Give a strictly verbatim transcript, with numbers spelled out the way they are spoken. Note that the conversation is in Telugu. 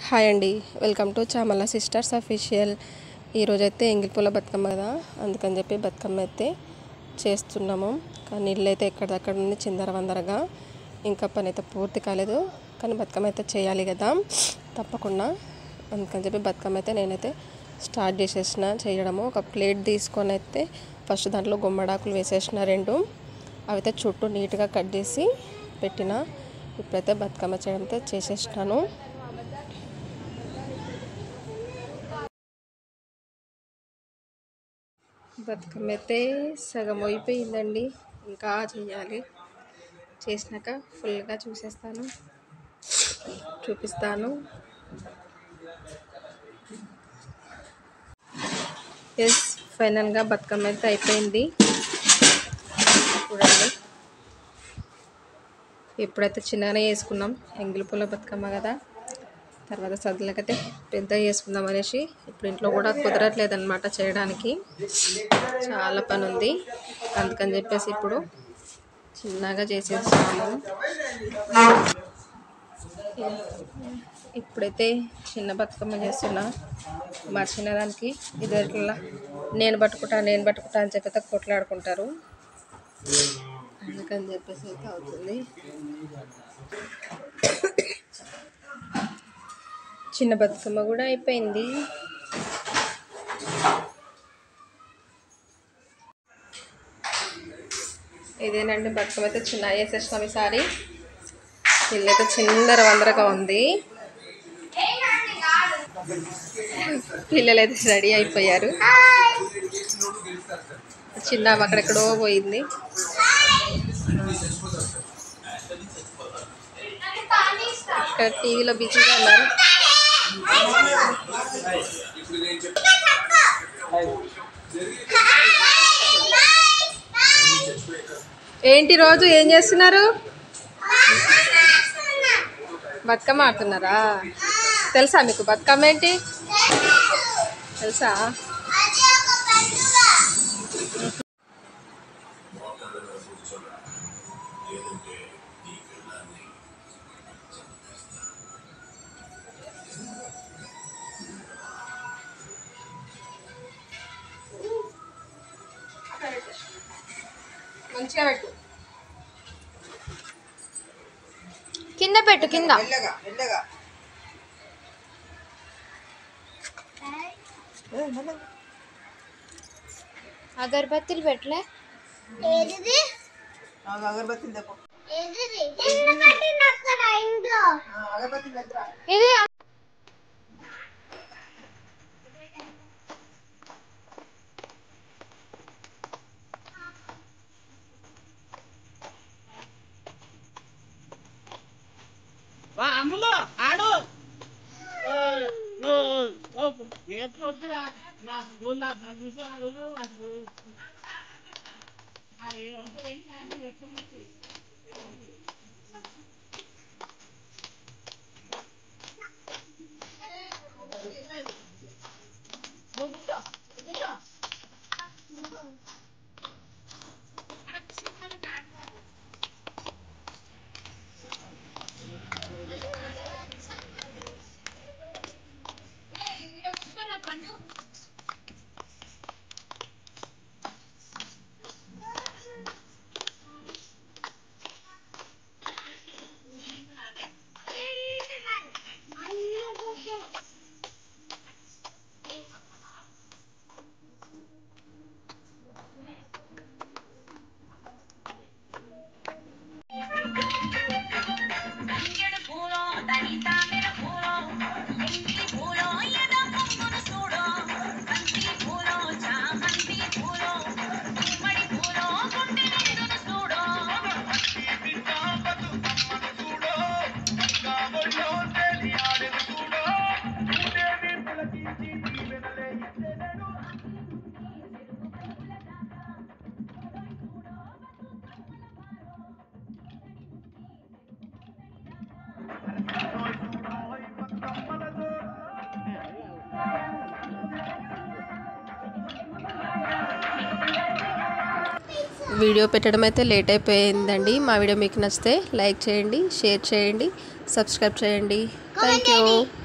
హాయ్ అండి, welcome to Chamala sisters official. ఈరోజైతే ఎంగిలిపూల బతుకమ్మ కదా, అందుకని చెప్పి బతుకమ్మ అయితే చేస్తున్నాము. కానీ ఇల్లు అయితే ఎక్కడదక్కడ ఉంది చిందర వందరగా, ఇంకా పని అయితే పూర్తి కాలేదు. కానీ బతుకమ్మ అయితే చేయాలి కదా తప్పకుండా, అందుకని చెప్పి బతుకమ్మ అయితే నేనైతే స్టార్ట్ చేసేసిన చేయడము. ఒక ప్లేట్ తీసుకొని అయితే ఫస్ట్ దాంట్లో గుమ్మడాకులు వేసేసిన రెండు, అవైతే చుట్టూ నీట్గా కట్ చేసి పెట్టిన. ఇప్పుడైతే బతుకమ్మ చేయడం అయితే చేసేసినాను. బతుకమ్మ అయితే సగం అయిపోయిందండి, ఇంకా చేయాలి. చేసినాక ఫుల్గా చూసేస్తాను చూపిస్తాను ఎస్, ఫైనల్గా బతుకమ్మ అయితే అయిపోయింది చూడండి. ఎప్పుడైతే చిన్నగానే వేసుకున్నాం, ఎంగిలిపూల బతుకమ్మ కదా, తర్వాత సద్దులకైతే పెద్ద చేసుకుందాం అనేసి. ఇప్పుడు ఇంట్లో కూడా కుదరట్లేదు అనమాట చేయడానికి, చాలా పని ఉంది. అందుకని చెప్పేసి ఇప్పుడు చిన్నగా చేసేస్తాము. ఇప్పుడైతే చిన్న బతుకమ్మ చేస్తున్నా. మా చిన్నదానికి ఇద్దరిలా నేను పట్టుకుంటా నేను పట్టుకుంటా అని చెప్పి కొట్లాడుకుంటారు, అందుకని చెప్పేసి అయితే అవుతుంది. చిన్న బతుకమ్మ కూడా అయిపోయింది. ఇదేనండి బతుకమ్మ అయితే చిన్న వేసేసినాం ఈసారి. ఇల్లు అయితే చిందర వందరగా ఉంది. పిల్లలు అయితే రెడీ అయిపోయారు. చిన్న అక్కడెక్కడో పోయింది. ఇక్కడ టీవీలో బిజీగా ఉన్నారు. ఏంటి రోజు ఏం చేస్తున్నారు? బతుకమ్మ ఆడుతున్నారా? తెలుసా మీకు బతుకమ్మ ఏంటి తెలుసా? మంచిగా పెట్టు, కింద పెట్టు, కింద అగరబత్తిలు పెట్టలే. ఇది ఆడు వీడియో పెట్టడం అయితే లేట్ అయిపోయిందండి. మా వీడియో మీకు నచ్చితే లైక్ చేయండి, షేర్ చేయండి, సబ్స్క్రైబ్ చేయండి. Thank you.